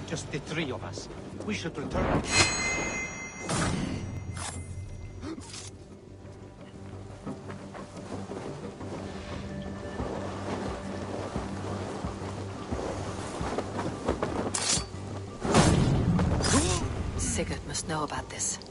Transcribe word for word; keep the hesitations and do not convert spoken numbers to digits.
Just the three of us. We should return. Sigurd must know about this.